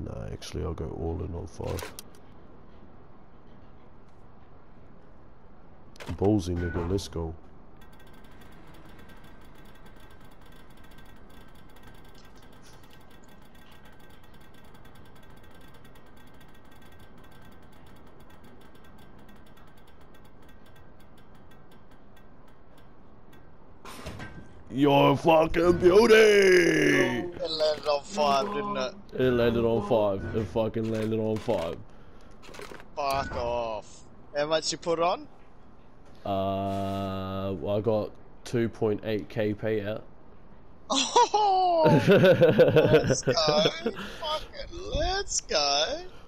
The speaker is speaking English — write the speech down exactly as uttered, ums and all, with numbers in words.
Nah, actually, I'll go all in on five. Ballsy, nigga, let's go. You're a fucking beauty! It landed on five, didn't it? It landed on five. It fucking landed on five. Fuck off. How much you put on? Uh, well, I got two point eight K payout. Oh! Let's go! Fucking let's go!